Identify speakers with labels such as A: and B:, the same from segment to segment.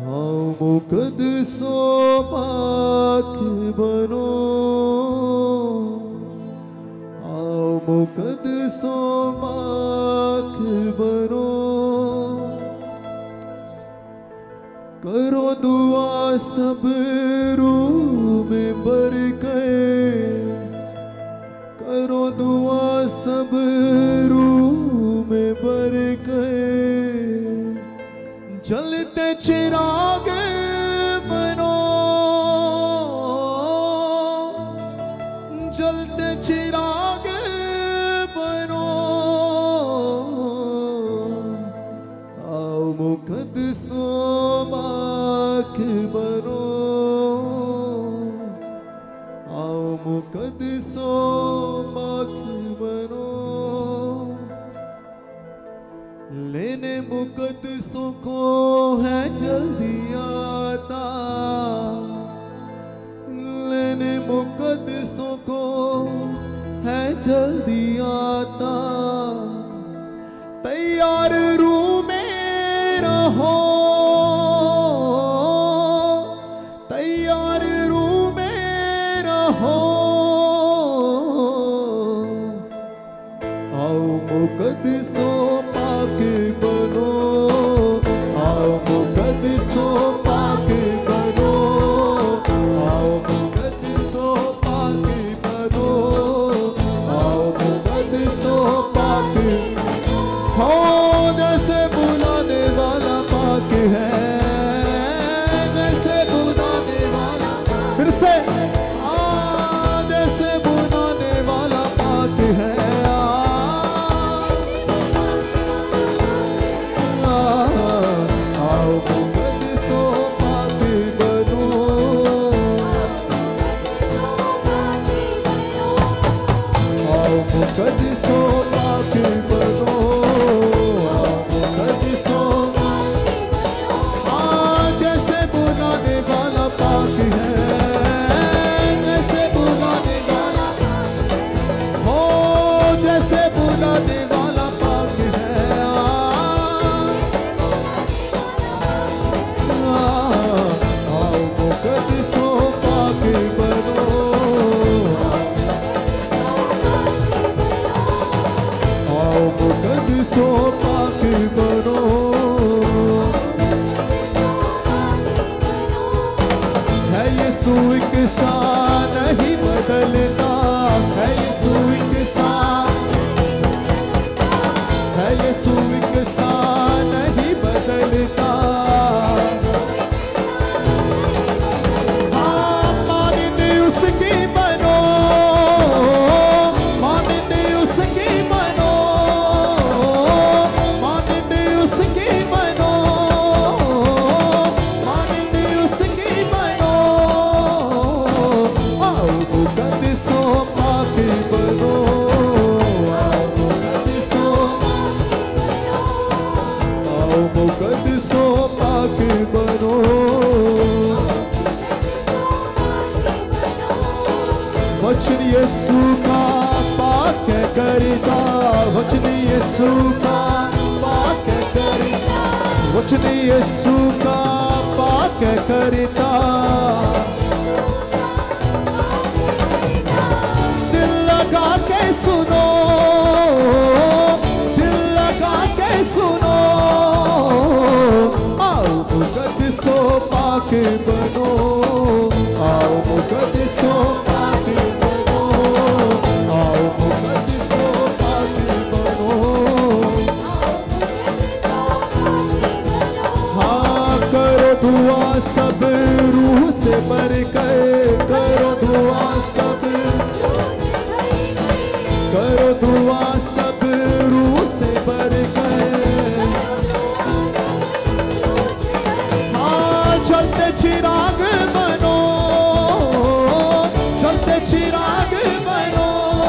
A: आओ मुकद्दसों पाक बनो, आओ मुकद्दसों पाक बनो। करो दुआ सब रूह में भर कर, करो दुआ सब रूह में भर कर। जलते चिराग बनो, जलते चिराग बनो। आओ मुकद्दसों पाक बनो, आओ मुकद्दसों पाक बनो। लेने मुकद्दसों को है जल्दी आता, लेने मुकद्दसों को है जल्दी आता। तैयार रूह में रहो, तैयार रूह में रहो। आओ मुकद्दसों पाक बनो, आओ मुकद्दसों पाक बनो, आओ मुकद्दसों पाक बनो, आओ मुकद्दसों पाक। हो जैसे बुलाने वाला पाक है, जैसे बुलाने वाला, फिर से जैसे बुलाने वाला पाक है। मुकद्दसों पाक बनो, मुकद्दसों। जैसे बुलाने वाला पाक है, जैसे बुलाने वाला हो, जैसे बुलाने वाला पाक है। आओ मुकद्दसों पाक बनो, मुकद्दसों पाक बनो। है यीशु एक सा नहीं बदलता, है यीशु एक सा, है यीशु एक सा नहीं बदलता। हाँ मानते उसकी बनो, मानते उसकी बनो, मुकद्दसों पाक बनो, आओ मुकद्दसों पाक बनो। वचन यीशु का पाक करता, वचन यीशु का पाक करता, वचन यीशु का पाक करता। के सुनो, दिल लगा के सुनो। आओ मुकद्दसों पाक बनो, आओ मुकद्दसों पाक बनो, आओ मुकद्दसों पाक बनो। हाँ करो दुआ सब रूह से भर कर, करो दुआ सब, करो दुआ सब रूह से भर कर। हाँ चलते चिराग बनो, चलते चिराग बनो।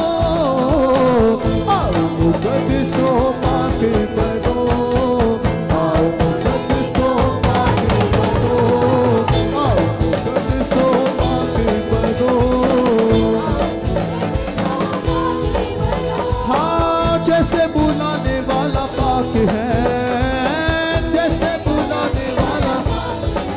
A: आओ मुकद्दसों पाक बनो, आओ मुकद्दसों पाक बनो, आओ मुकद्दसों पाक बनो। जैसे बुलाने वाला पाक है, जैसे बुलाने वाला,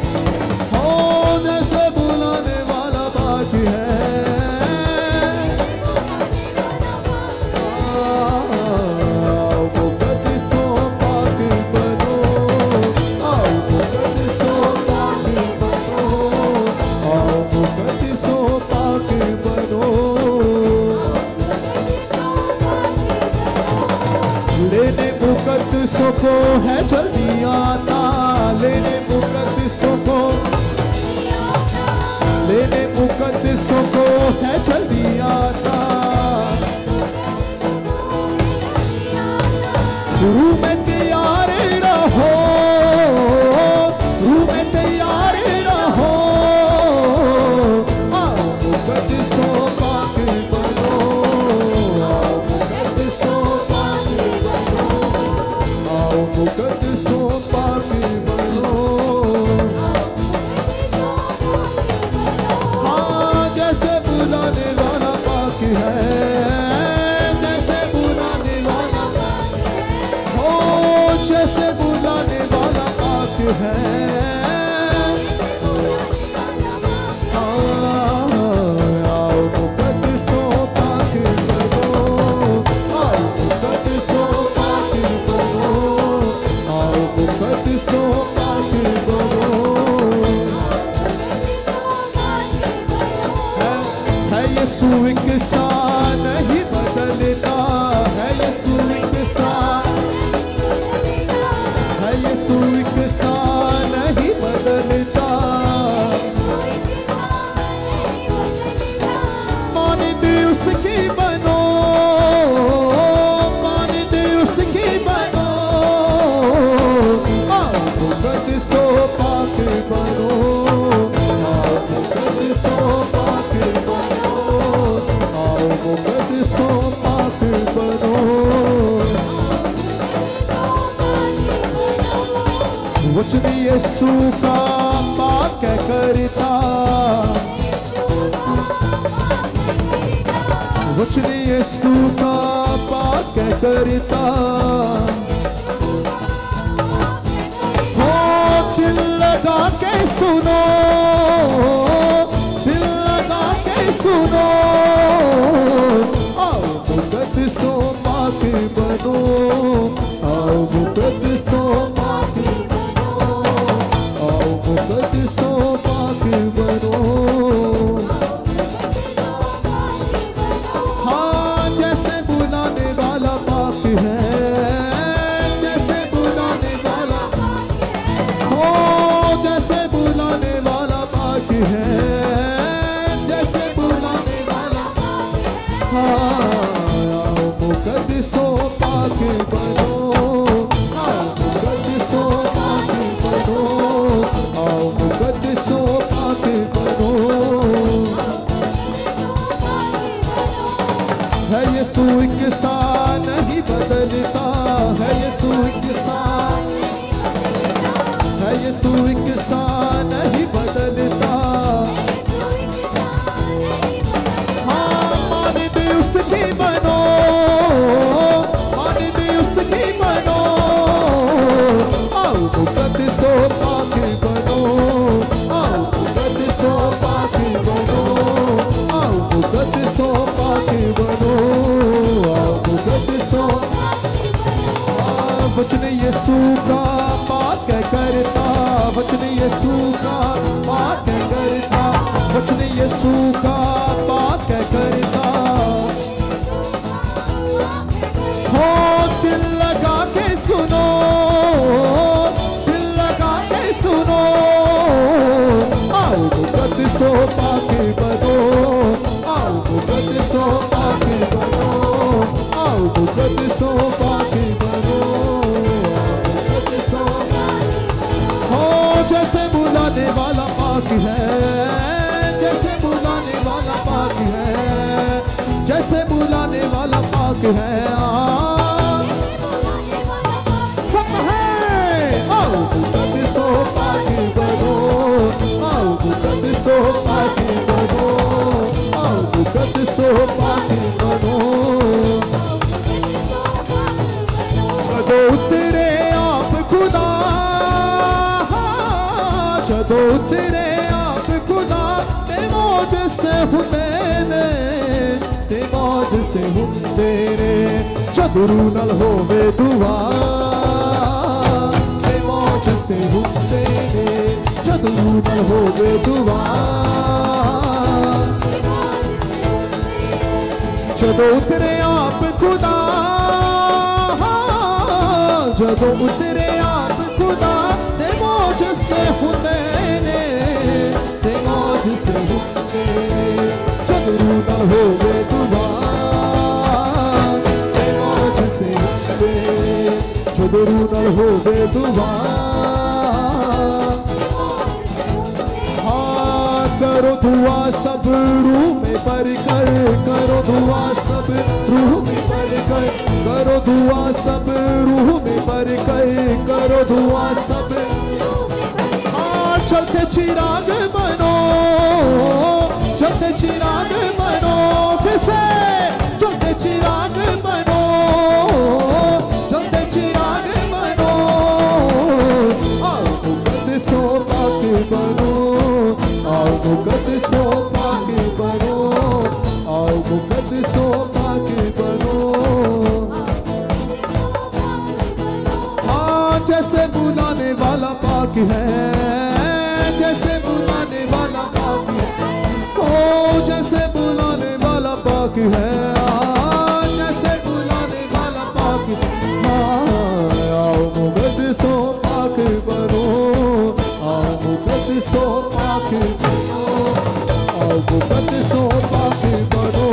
A: है। आओ मुकद्दसों पाक बनो, आओ मुकद्दसों पाक बनो, आओ मुकद्दसों पाक बनो। है यीशु एक सा नहीं बदलता, है यीशु एक सा, है यीशु एक सा नहीं बदलता। मानते उसकी बनो, मानते उसकी बनो, आओ मुकद्दसों पाक बनो, आओ मुकद्दसों पाक बनो, आओ मुकद्दसों पाक बनो। वचन यीशु का पाक करता, वचन यीशु का पाक करता। हो दिल लगा के सुनो, दिल लगा के सुनो, आओ मुकद्दसों पाक बनो, आओ मुकद्दसों पाक बनो, आओ मुकद्दसों पाक बनो। हाँ जैसे बुलाने वाला पाक है, जैसे बुलाने वाला, हो जैसे बुलाने वाला पाक है, जैसे बुलाने वाला। हाँ आओ मुकद्दसों पाक बनो, आओ मुकद्दसों पाक बनो, आओ मुकद्दसों पाक बनो। है यीशु एक सा नहीं बदलता, है यीशु एक सा, है यीशु एक सा नहीं बदलता। हाँ मानते उसकी बनो, मानते उसकी बनो, आओ मुकद्दसों पाक बनो, आओ मुकद्दसों पाक बनो, आओ मुकद्दसों पाक बनो, आओ मुकद्दसों। वचन यीशु का पाक करता, वचन यीशु का पाक करता, वचन यीशु का पाक करता। हो दिल लगा के सुनो, दिल लगा के सुनो, आओ मुकद्दसों पाक बनो, आओ मुकद्दसों पाक बनो, आओ मुकद्दसों पाक बनो, मुकद्दसों। हो जैसे बुलाने वाला पाक है, जैसे बुलाने वाला पाक है, जैसे बुलाने वाला पाक है। सब है आओ मुकद्दसों पाक बनो, आओ मुकद्दसों पाक बनो, आओ मुकद्दसों पाक बनो। जदों उतरे आप खुदा, जदों उतरे आप खुदा, ते मौज से हुंदे ने, ते मौज से हुंदे ने। जदों रूह नाल होवे दुआ, ते मौज से हुंदे ने, जदों रूह नाल होवे दुआ। जदों उतरे आप खुदा, जदों उतरे आप खुदा, ते मौज से हुंदे ने, ते मौज से हुंदे ने। जदों रूह नाल होवे दुआ, ते मौज से हुंदे, जदों रूह नाल होवे दुआ। हाँ करो दुआ सब रूह में भर कर, करो दुआ सब रूह में भर कर, करो दुआ सब रूह में भर कर, करो दुआ सब। हाँ चलते चिराग बनो, चलते चिराग बनो, फिर से चलते चिराग बनो, चलते चिराग बनो। आओ बनो, आओ मुकद्दसों पाक बनो, आओ मुकद्दसों पाक बनो। हाँ जैसे बुलाने वाला पाक है, जैसे बुलाने वाला पाक है, ओ जैसे बुलाने वाला पाक है, जैसे बुलाने वाला पाक है। हाँ आओ मुकद्दसों पाक बनो, आओ मुकद्दसों पाक बनो, आओ मुकद्दसों पाक बनो।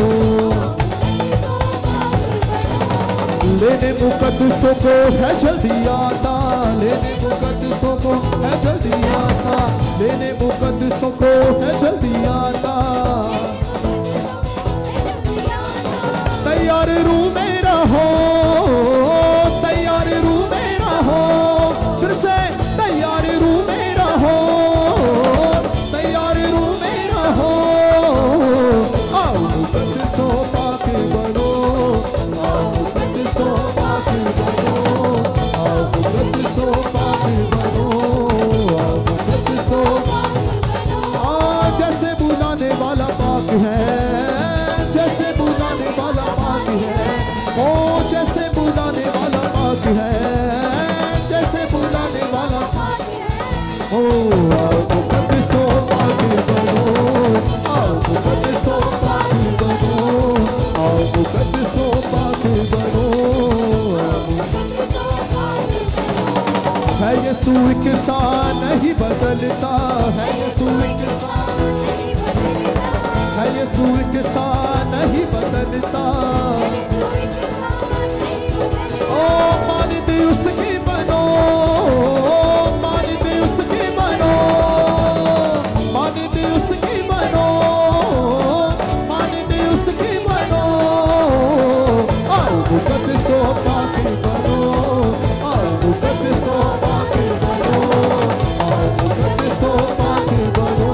A: लेने मुकद्दसों को है जल्दी आता, लेने मुकद्दसों को है जल्दी आता, लेने मुकद्दसों को है जल्दी आता। तैयार रूह में रहो, तैयार रूह में रहो, फिर से तैयार रूह में रहो, तैयार रूह में रहो। आओ मुकद्दसों पाक बनो, आओ मुकद्दसों पाक बनो, आओ मुकद्दसों पाक बनो, आओ मुकद्दसों। जैसे बुलाने वाला पाक है, जैसे बुलाने वाला पाक है, ओ जैसे बुलाने वाला पाक है, जैसे बुलाने वाला पाक है। ओ आओ मुकद्दसों पाक बनो, आओ मुकद्दसों पाक बनो, आओ मुकद्दसों पाक बनो। है यीशु एक सा नहीं बदलता, है यीशु एक सा, है यीशु एक सा नहीं बदलता। ओ मानते उसकी बनो, मानते उसकी बनो, मानते उसकी बनो, मानते उसकी बनो। आओ मुकद्दसों पाक बनो, आओ मुकद्दसों पाक बनो, आओ मुकद्दसों पाक बनो।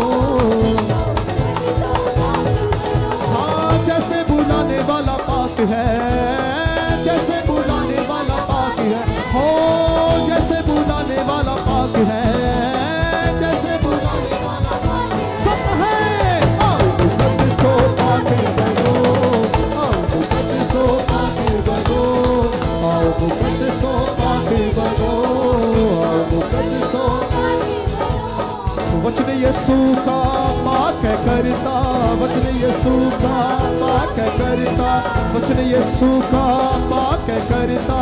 A: हाँ जैसे बुलाने वाला पाक है, जैसे बुलाने वाला पाक है, हो जैसे बुलाने वाला पाक है, जैसे बुलाने वाला पाक सब है। आओ मुकद्दसों पाक बनो, आओ मुकद्दसों पाक बनो, आओ मुकद्दसों पाक बनो, आओ मुकद्दसों। वचन यीशु का पाक करता, वचन यीशु का पाक करता, वचन यीशु का पाक करता।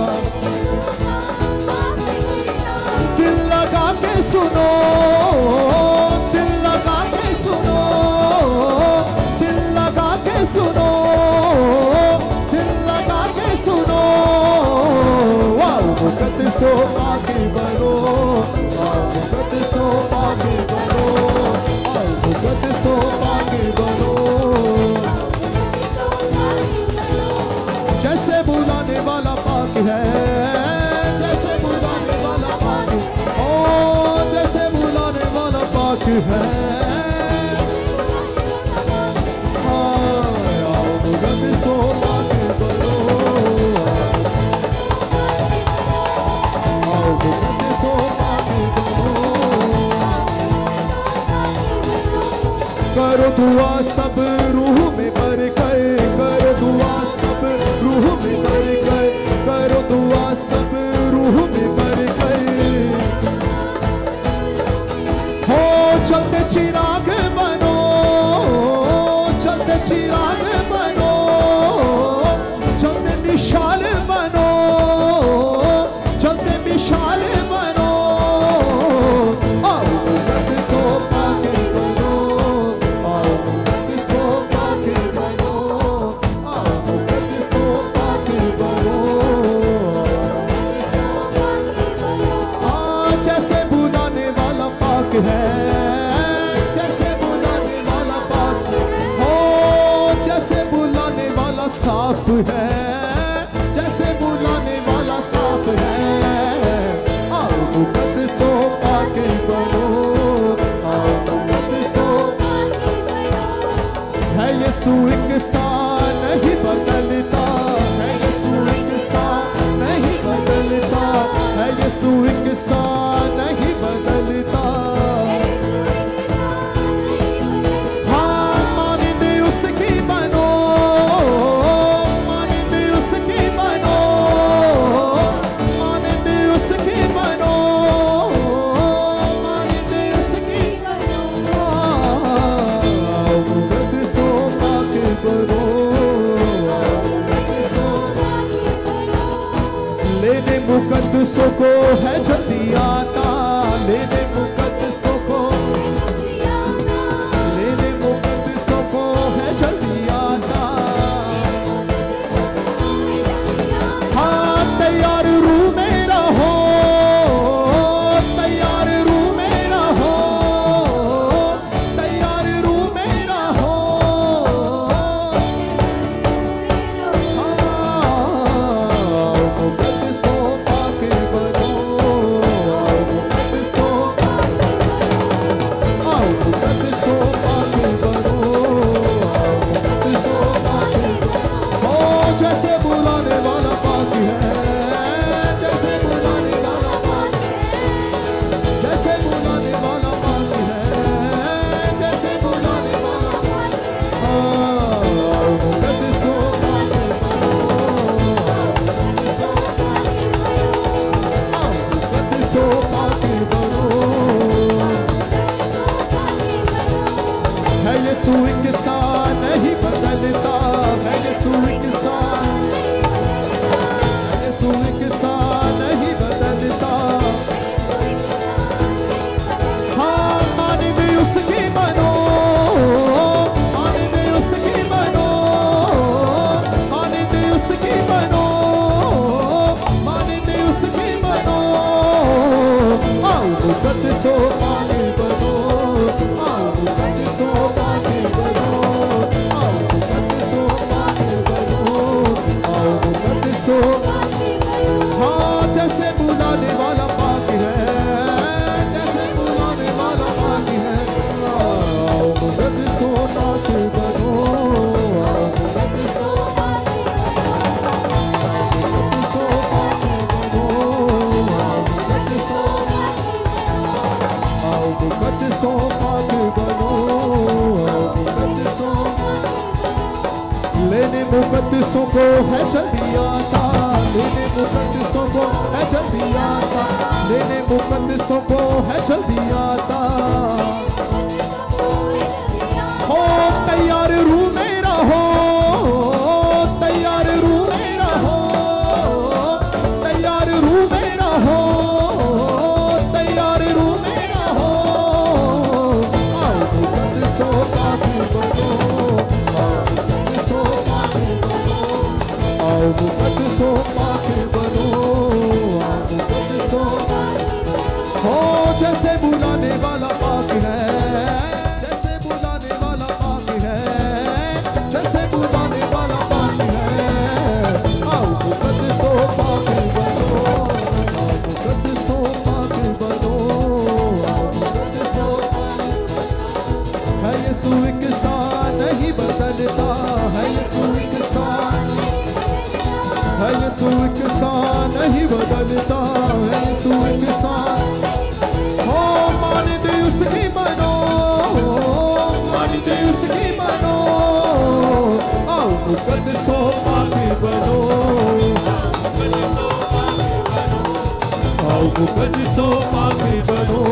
A: दिल लगा के सुनो, दिल लगा के सुनो, दिल लगा के सुनो, दिल लगा के सुनो। आओ मुकद्दसों पाक बनो, आओ मुकद्दसों पाक बनो, आओ मुकद्दसों पाक बनो। जैसे बुलाने वाला पाक है, जैसे बुलाने वाला पाक है, ओ जैसे बुलाने वाला पाक है। आओ मुकद्दसों पाक बनो, आओ मुकद्दसों पाक बनो। करो दुआ सब रूह में भर कर, करो दुआ सब रूह में भर कर, करो दुआ सब रूह में भर कर। हो चलते चिराग बनो, चलते चिराग बनो, चलते मिसाल बनो, चलते मिसाल बनो। आओ मुकद्दसों पाक बनो, आओ मुकद्दसों पाक बनो, आओ मुकद्दसों पाक बनो। जैसे बुलाने वाला पाक है, जैसे बुलाने वाला पाक हो, जैसे बुलाने वाला साफ है, जैसे बुलाने वाला साफ है। आओ मुकद्दसों पाक बनो, आओ मुकद्दसों। है यीशु एक सा नहीं बदलता, है यीशु एक सा नहीं बदलता, है यीशु एक सा नहीं बदलता। यीशु एक सा नहीं बदलता है, यीशु एक सा, यीशु एक सा नहीं बदलता। हाँ माने में उसकी बनो, माने में उसकी बनो, माने में उसकी बनो, माने में उसकी बनो। आओ मुकद्दसो माने बनो, आओ मुकद्दसो माने बनो, आओ मुकद्दसो माने बनो, आओ मुकद्दसो। हाँ जैसे बुलाने वाला पाक है, जैसे बुलाने वाला पाक है। आओ मुकद्दसो पाक बनो, आओ मुकद्दसो पाक बनो, आओ मुकद्दसो, आओ मुकद्दसो पाक बनो, आओ मुकद्दसो। लेने मुकद्दसों को है जल्दी आता, लेने मुकद्दसों को है जल्दी आता, लेने मुकद्दसों को है जल्दी आता। हो तैयार रूह में रहो, तैयार रूह में रहो, तैयार रूह में रहो, तैयार रूह में रहो। आओ मुकद्दसों पाक बनो, आओ मुकद्दसों पाक बनो, आओ मुकद्दसों पाक बनो, आओ मुकद्दसों। हो जैसे बुलाने वाला पाक है, जैसे बुलाने वाला पाक है, जैसे बुलाने वाला पाक है। आओ मुकद्दसों पाक बनो, आओ मुकद्दसों पाक बनो, आओ मुकद्दसों। है यीशु एक सा नहीं बदलता है, यीशु एक सा, है यीशु एक सा नहीं बदलता है, यीशु एक सा। हो माने दे उसकी बनो, माने दे उसकी बनो। आओ मुकद्दसों पाक बनो, आओ मुकद्दसों पाक बनो।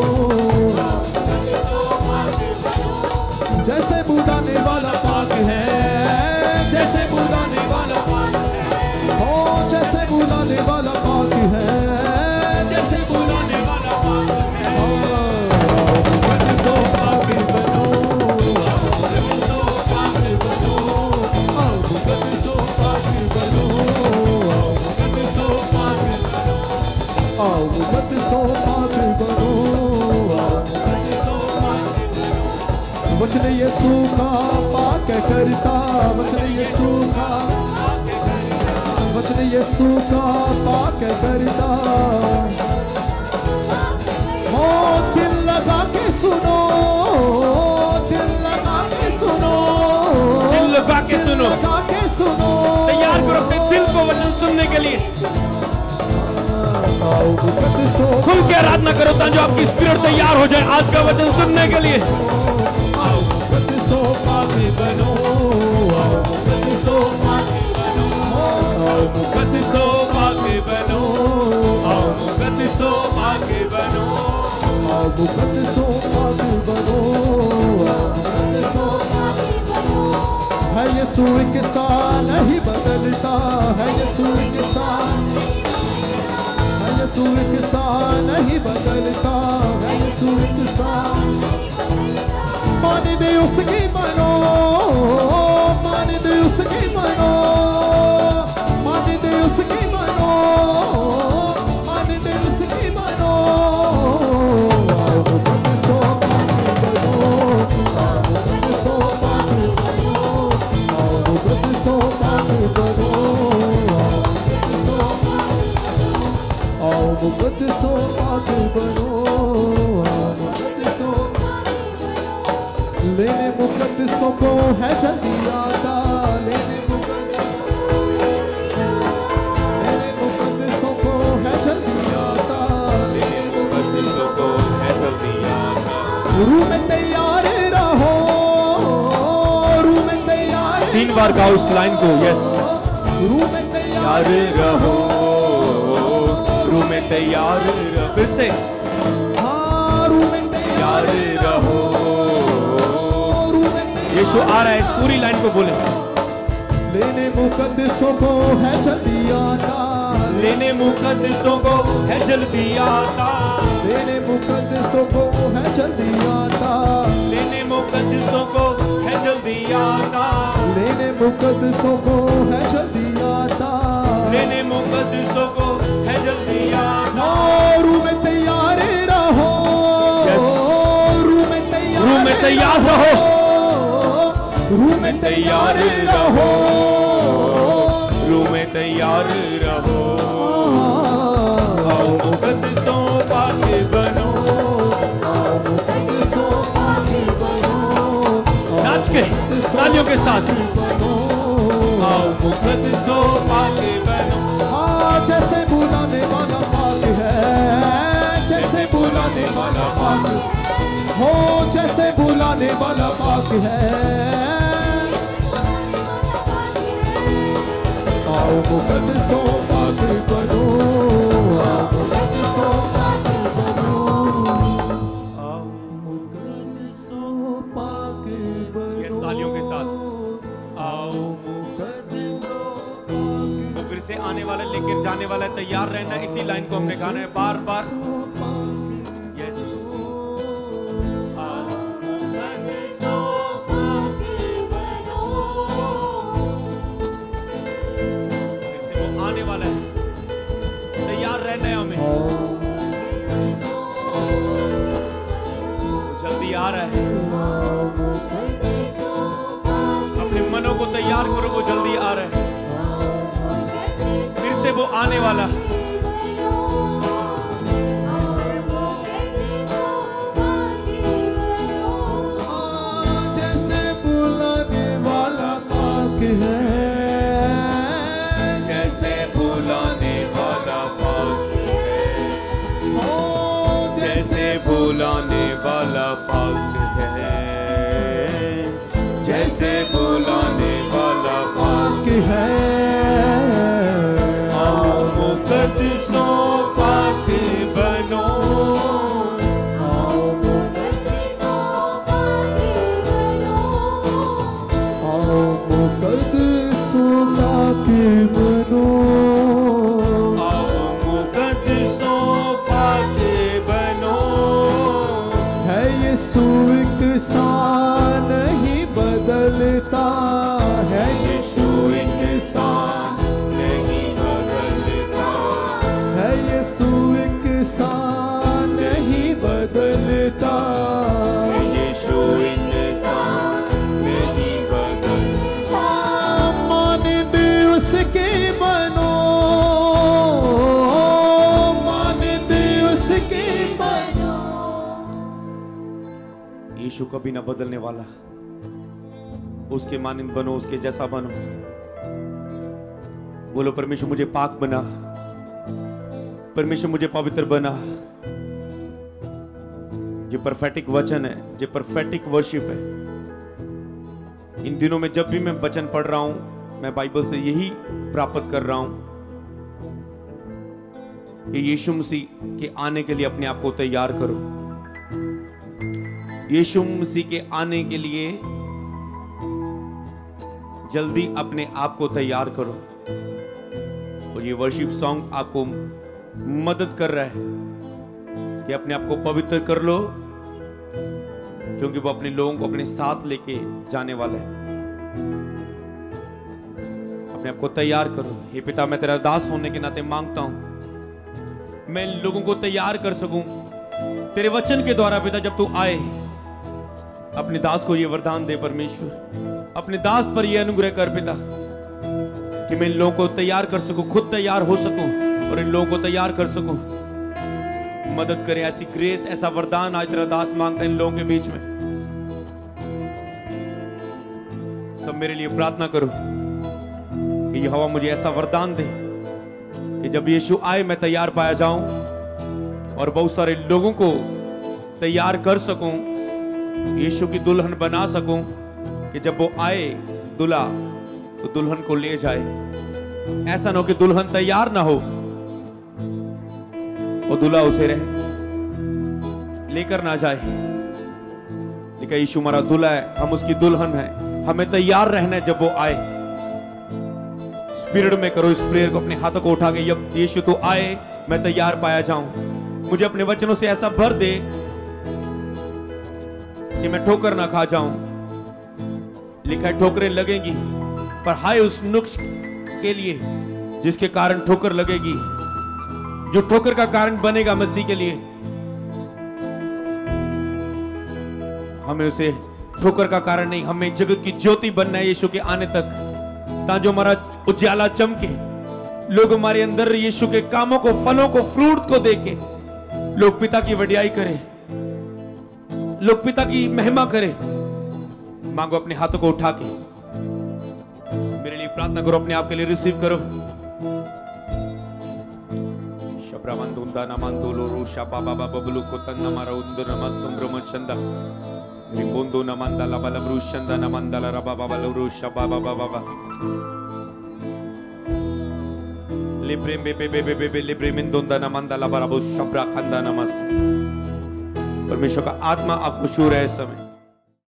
A: जैसे बुलाने वाला पाक है, जैसे बुलाने वाला पाक है। हो जैसे बुलाने वाला पाक है, जैसे बुलाने वाला पाक है। आओ मुकद्दसों पाक बनो, आओ मुकद्दसों पाक बनो, आओ मुकद्दसों पाक बनो, आओ मुकद्दसों पाक बनो, आओ मुकद्दसों पाक बनो, आओ मुकद्दसों पाक बनो। वचन यीशु का पाक करता, वचन यीशु का, वचन यीशु का पाक करता। हो दिल लगा के सुनो, दिल लगा के सुनो,
B: दिल लगा के सुनो,
A: लगा के सुनो।
B: तैयार करो अपने दिल को वचन सुनने के लिए।
A: आओ मुकद्दसों,
B: खुल के आराधना करो ताकि आपकी स्पिरिट तैयार हो जाए आज का वचन सुनने के लिए।
A: आओ मुकद्दसों पाक बनो, आओ मुकद्दसों पाक बनो, आओ मुकद्दसों पाक बनो, आओ मुकद्दसों पाक बनो, आओ मुकद्दसों पाक बनो, आओ मुकद्दसों पाक बनो। है यीशु एक सा नहीं बदलता है, यीशु एक सा, है यीशु एक सा नहीं बदलता है, यीशु एक सा। माने दे उसकी बनो, माने दे उसकी बनो, माने दे उसकी बनो, माने दे उसकी बनो। आओ मुकद्दसों पाक बनो, आओ मुकद्दसों पाक बनो, आओ मुकद्दसों पाक बनो, आओ मुकद्दसों पाक बनो, आओ मुकद्दसों। लेने मुकद्दसों को है जल्दी आता, लेने मुकद्दसों को है जल्दी आता, लेने मुकद्दसों को है जल्दी आता। रूह में तैयार रहो, रूह में तैयार।
B: 3 बार गाओ इस लाइन को। यस,
A: रूह में तैयार
B: रहो, रूह में तैयार रहो। फिर से,
A: हाँ रूह में तैयार
B: रहो। यीशु आ रहा है, इस पूरी लाइन को बोले।
A: लेने मुकद्दसों को है जल्दी आता,
B: लेने मुकद्दसों को है जल्दी आता,
A: लेने मुकद्दसों को है जल्दी आता,
B: लेने मुकद्दसों को है जल्दी आता,
A: लेने मुकद्दसों को है जल्दी आता,
B: लेने मुकद्दसों को है जल्दी आता।
A: रूह में तैयार रहो, रूह में तैयार
B: रहो,
A: रूह में तैयार रहो,
B: रूह में तैयार रहो। आओ मुकद्दसों पाके बनो,
A: आओ मुकद्दसों पाके बनो,
B: नाच के तालियों के साथ
A: बनो,
B: आओ मुकद्दसों पाके बनो।
A: जैसे बुलाने वाला पाक है, जैसे बुलाने वाला पाक हो, जैसे बुलाने वाला पाक है। आओ मुकद्दसों पाक बनो, आओ मुकद्दसों पाक बनो,
B: आओ
A: मुकद्दसों पाक बनो।
B: यस, तालियों के साथ आओ मुकद्दसों। तो फिर से आने वाला लेकर जाने वाला है, तैयार रहना। इसी लाइन को हमने गाना है बार बार। यस, आओ मुकद्दसों पाके बनो। फिर से वो आने वाला है, तैयार रहना है हमें। वो जल्दी आ रहा है, अपने मनों को तैयार करो, वो जल्दी आ रहा है। फिर से वो आने वाला,
A: जैसे बुलाने वाला पाक है,
B: जैसे बुलाने वाला पाक है, जैसे बुलाने वाला पाक है, जैसे बुलाने वाला पाक
A: है।
B: आओ मुकद्दसों पाक बनो,
A: आओ मुकद्दसों पाक बनो, आओ मुकद्दसों पाक बनो,
B: आओ मुकद्दसों पाक बनो।
A: है यीशु एक सा नहीं बदलता, है यीशु एक सा
B: नहीं बदलता,
A: है यीशु एक सा नहीं बदलता,
B: यीशु इंसान नहीं बदलता।
A: मानद उसके बनो, मानद उसके बनो।
B: यीशु कभी ना बदलने वाला, उसके मानंद बनो, उसके जैसा बनो। बोलो, परमेश्वर मुझे पाक बना, परमेश्वर मुझे पवित्र बना। जो परफेक्टिक वचन है, जो परफेक्टिक वर्शिप है, इन दिनों में जब भी मैं वचन पढ़ रहा हूं, मैं बाइबल से यही प्राप्त कर रहा हूं कि यीशु मसीह के आने के लिए अपने आप को तैयार करो। यीशु मसीह के आने के लिए जल्दी अपने आप को तैयार करो। और ये वर्शिप सॉन्ग आपको मदद कर रहा है कि अपने आप को पवित्र कर लो, क्योंकि वो अपने लोगों को अपने साथ लेके जाने वाला है। अपने आप को तैयार करो। हे पिता, मैं तेरा दास होने के नाते मांगता हूं, मैं लोगों को तैयार कर सकूं तेरे वचन के द्वारा। पिता, जब तू आए, अपने दास को ये वरदान दे परमेश्वर, अपने दास पर ये अनुग्रह कर पिता, कि मैं इन लोगों को तैयार कर सकूं, खुद तैयार हो सकूं और इन लोगों को तैयार कर सकूं। मदद करे, ऐसी ग्रेस, ऐसा वरदान आज तेरा दास मांगता है इन लोगों के बीच में। सब मेरे लिए प्रार्थना करो कि यहोवा मुझे ऐसा वरदान दे कि जब यीशु आए मैं तैयार पाया जाऊं और बहुत सारे लोगों को तैयार कर सकूं, यीशु की दुल्हन बना सकूं, कि जब वो आए दुल्हा तो दुल्हन को ले जाए। ऐसा ना हो कि दुल्हन तैयार ना हो और दूल्हा उसे रहे लेकर ना जाए। लिखा यीशु हमारा दूल्हा है, हम उसकी दुल्हन है, हमें तैयार रहना है जब वो आए। स्पिरिट में करो इस प्रेयर को, अपने हाथों को उठा के, जब यीशु तू आए मैं तैयार पाया जाऊं। मुझे अपने वचनों से ऐसा भर दे कि मैं ठोकर ना खा जाऊं। लिखा है ठोकरें लगेंगी, पर हाय उस नुक्स के लिए जिसके कारण ठोकर लगेगी, जो ठोकर का कारण बनेगा मसीह के लिए। हमें उसे ठोकर का कारण नहीं, हमें जगत की ज्योति बनना है यीशु के आने तक, ताकि जो हमारा उजाला चमके, लोग हमारे अंदर यीशु के कामों को, फलों को, फ्रूट्स को देखे, लोग पिता की वडियाई करें, लोग पिता की महिमा करें। मांगो अपने हाथों को उठा के, मेरे लिए प्रार्थना करो, अपने आप के लिए रिसीव करो। शब्रामंदुंदा नमंदुलो रुषा बाबा बबलु कोतन नमरा उंदर नमस्सुंद्रम चंदा लिंबोंदो नमंदला बलब्रुषंदा नमंदला रबा बबलुरुषा बाबा बाबा लिब्रेम बेबे बेबे बेबे लिब्रेमिंदोंदा नमंदला बराबु शब्रा खंदा नमस। परमेश्वर का आत्मा आपको छू रहा है इस समय।